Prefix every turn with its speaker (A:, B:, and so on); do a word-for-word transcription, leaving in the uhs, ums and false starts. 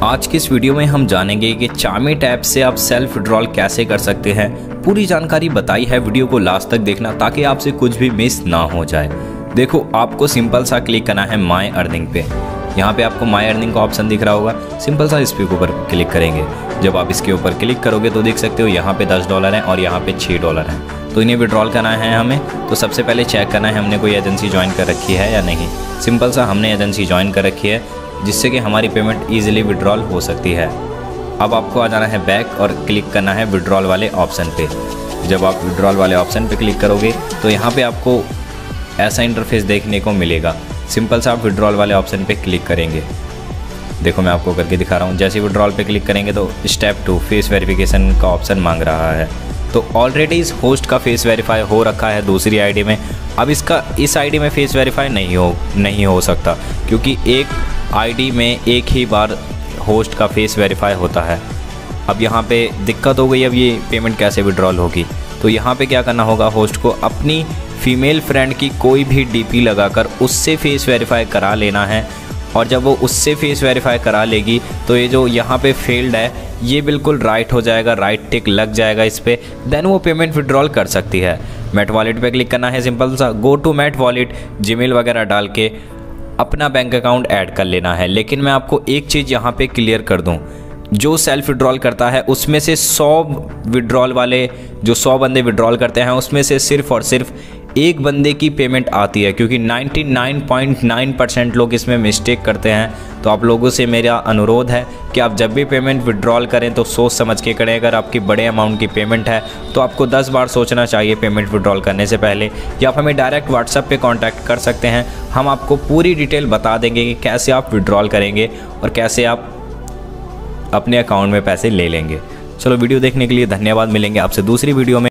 A: आज की इस वीडियो में हम जानेंगे कि चामिट ऐप से आप सेल्फ विड्रॉल कैसे कर सकते हैं। पूरी जानकारी बताई है, वीडियो को लास्ट तक देखना ताकि आपसे कुछ भी मिस ना हो जाए। देखो, आपको सिंपल सा क्लिक करना है माय अर्निंग पे। यहाँ पे आपको माय अर्निंग का ऑप्शन दिख रहा होगा, सिंपल सा इस पे ऊपर क्लिक करेंगे। जब आप इसके ऊपर क्लिक करोगे तो देख सकते हो यहाँ पे दस डॉलर हैं और यहाँ पे छः डॉलर हैं। तो इन्हें विड्रॉल करना है हमें। तो सबसे पहले चेक करना है हमने कोई एजेंसी ज्वाइन कर रखी है या नहीं। सिंपल सा हमने एजेंसी ज्वाइन कर रखी है जिससे कि हमारी पेमेंट ईजिली विड्रॉल हो सकती है। अब आपको आ जाना है बैक और क्लिक करना है विड्रॉल वाले ऑप्शन पे। जब आप विड्रॉल वाले ऑप्शन पे क्लिक करोगे तो यहाँ पे आपको ऐसा इंटरफेस देखने को मिलेगा। सिंपल सा आप विड्रॉल वाले ऑप्शन पे क्लिक करेंगे। देखो, मैं आपको करके दिखा रहा हूँ। जैसे विड्रॉल पे क्लिक करेंगे तो स्टेप टू फेस वेरिफिकेशन का ऑप्शन मांग रहा है। तो ऑलरेडी इस होस्ट का फेस वेरीफाई हो रखा है दूसरी आईडी में। अब इसका इस आईडी में फेस वेरीफाई नहीं हो नहीं हो सकता क्योंकि एक आईडी में एक ही बार होस्ट का फेस वेरीफाई होता है। अब यहाँ पे दिक्कत हो गई, अब ये पेमेंट कैसे विड्रॉल होगी। तो यहाँ पे क्या करना होगा, होस्ट को अपनी फीमेल फ्रेंड की कोई भी डीपी लगाकर उससे फेस वेरीफाई करा लेना है। और जब वो उससे फेस वेरीफाई करा लेगी तो ये जो यहाँ पे फेल्ड है ये बिल्कुल राइट हो जाएगा, राइट टिक लग जाएगा इस पर। देन वो पेमेंट विड्रॉल कर सकती है। मैट वॉलेट पे क्लिक करना है, सिंपल सा गो टू मैट वॉलेट, जीमेल वगैरह डाल के अपना बैंक अकाउंट ऐड कर लेना है। लेकिन मैं आपको एक चीज़ यहाँ पे क्लियर कर दूँ, जो सेल्फ विड्रॉल करता है उसमें से सौ विड्रॉल वाले जो सौ बंदे विड्रॉल करते हैं उसमें से सिर्फ और सिर्फ एक बंदे की पेमेंट आती है, क्योंकि निन्यानवे पॉइंट नौ परसेंट लोग इसमें मिस्टेक करते हैं। तो आप लोगों से मेरा अनुरोध है कि आप जब भी पेमेंट विड्रॉल करें तो सोच समझ के करें। अगर आपकी बड़े अमाउंट की पेमेंट है तो आपको दस बार सोचना चाहिए पेमेंट विड्रॉल करने से पहले। या आप हमें डायरेक्ट व्हाट्सएप पे कांटेक्ट कर सकते हैं, हम आपको पूरी डिटेल बता देंगे कि कैसे आप विड्रॉल करेंगे और कैसे आप अपने अकाउंट में पैसे ले लेंगे। चलो, वीडियो देखने के लिए धन्यवाद। मिलेंगे आपसे दूसरी वीडियो में।